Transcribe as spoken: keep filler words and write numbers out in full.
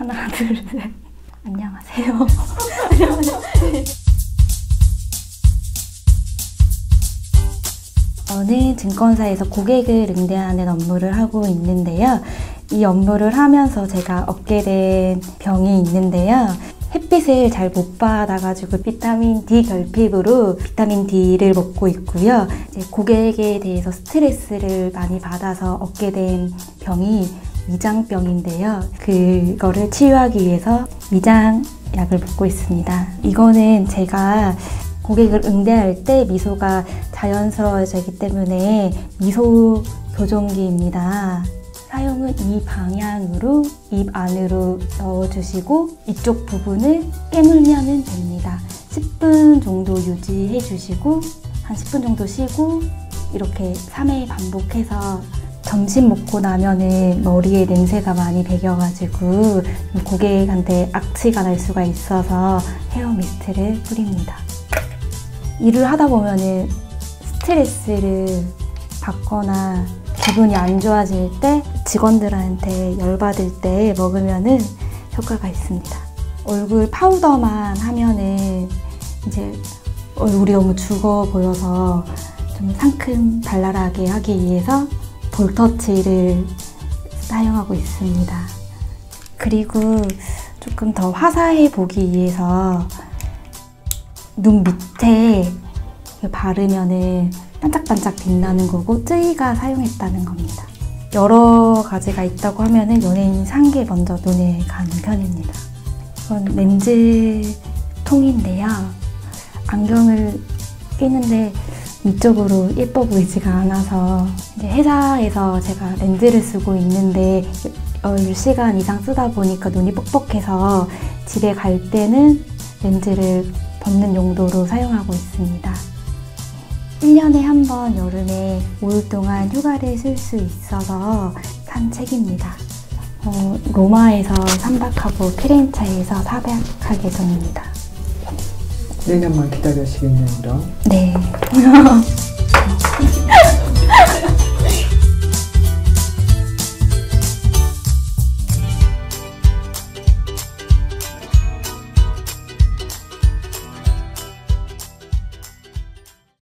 하나, 둘, 셋. 안녕하세요. 안녕하세요. 저는 증권사에서 고객을 응대하는 업무를 하고 있는데요. 이 업무를 하면서 제가 얻게 된 병이 있는데요. 햇빛을 잘 못 받아가지고 비타민 D 결핍으로 비타민 D를 먹고 있고요. 이제 고객에 대해서 스트레스를 많이 받아서 얻게 된 병이 위장병인데요. 그거를 치유하기 위해서 위장약을 먹고 있습니다. 이거는 제가 고객을 응대할 때 미소가 자연스러워지기 때문에 미소 교정기입니다. 사용은 이 방향으로 입 안으로 넣어주시고 이쪽 부분을 깨물면 됩니다. 십 분 정도 유지해 주시고 한 십 분 정도 쉬고 이렇게 삼 회 반복해서 점심 먹고 나면은 머리에 냄새가 많이 배겨가지고 고객한테 악취가 날 수가 있어서 헤어 미스트를 뿌립니다. 일을 하다 보면은 스트레스를 받거나 기분이 안 좋아질 때 직원들한테 열받을 때 먹으면은 효과가 있습니다. 얼굴 파우더만 하면은 이제 얼굴이 너무 죽어 보여서 좀 상큼 발랄하게 하기 위해서 볼터치를 사용하고 있습니다. 그리고 조금 더 화사해 보기 위해서 눈 밑에 바르면은 반짝반짝 빛나는 거고 쯔이가 사용했다는 겁니다. 여러 가지가 있다고 하면은 연예인 상게 먼저 눈에 가는 편입니다. 이건 렌즈 통인데요. 안경을 끼는데 이쪽으로 예뻐 보이지가 않아서 이제 회사에서 제가 렌즈를 쓰고 있는데 열 시간 이상 쓰다 보니까 눈이 뻑뻑해서 집에 갈 때는 렌즈를 벗는 용도로 사용하고 있습니다. 일 년에 한 번 여름에 오 일 동안 휴가를 쓸 수 있어서 산 책입니다. 어, 로마에서 삼 박하고 피렌체에서 사 박 할 예정입니다. 내년만 기다려시겠네요, 그럼? 네.